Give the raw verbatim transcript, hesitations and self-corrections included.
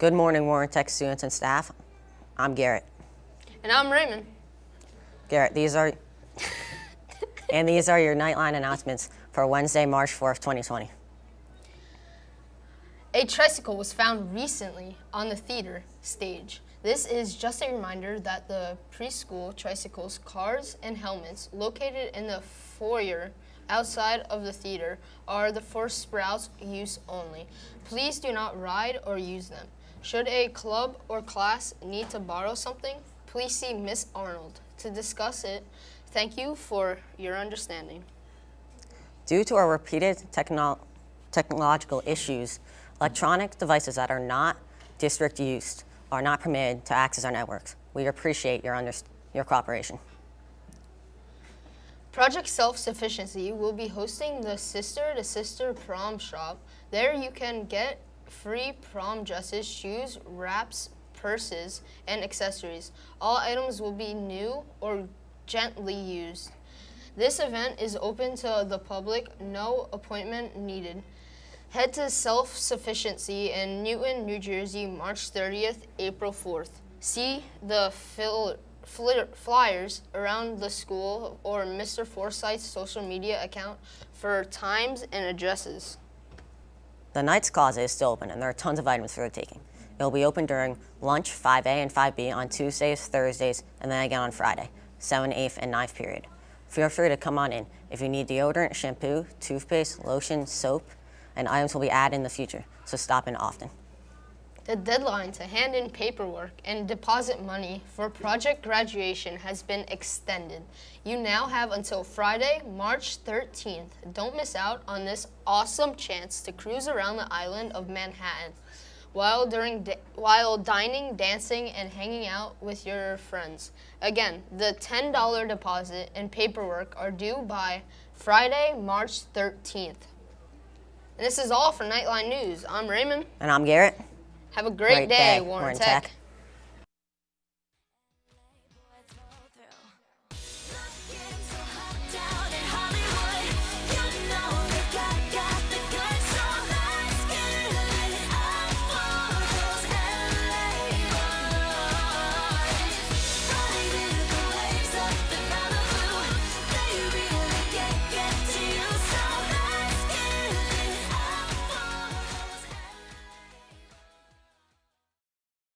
Good morning, Warren Tech students and staff. I'm Garrett. And I'm Raymond. Garrett, these are and these are your Knightline announcements for Wednesday, March fourth, twenty twenty. A tricycle was found recently on the theater stage. This is just a reminder that the preschool tricycles, cars, and helmets located in the foyer outside of the theater are the for Sprouts use only. Please do not ride or use them. Should a club or class need to borrow something, please see Miss Arnold to discuss it. Thank you for your understanding. Due to our repeated techno technological issues, electronic devices that are not district used are not permitted to access our networks. We appreciate your, under your cooperation. Project Self-Sufficiency will be hosting the Sister to Sister Prom Shop. There you can get free prom dresses, shoes, wraps, purses, and accessories. All items will be new or gently used. This event is open to the public, no appointment needed. Head to Self-Sufficiency in Newton, New Jersey, March thirtieth, April fourth. See the fil flyers around the school or Mister Forsyth's social media account for times and addresses. The Knight's Closet is still open, and there are tons of items for the taking. It will be open during lunch, five A and five B on Tuesdays, Thursdays, and then again on Friday, seventh, eighth, and ninth period. Feel free to come on in. If you need deodorant, shampoo, toothpaste, lotion, soap, and items will be added in the future, so stop in often. The deadline to hand in paperwork and deposit money for project graduation has been extended. You now have until Friday, March thirteenth. Don't miss out on this awesome chance to cruise around the island of Manhattan while, during while dining, dancing, and hanging out with your friends. Again, the ten dollar deposit and paperwork are due by Friday, March thirteenth. And this is all for Knightline News. I'm Raymond. And I'm Garrett. Have a great, great day, day, Warren Warren Tech. Tech.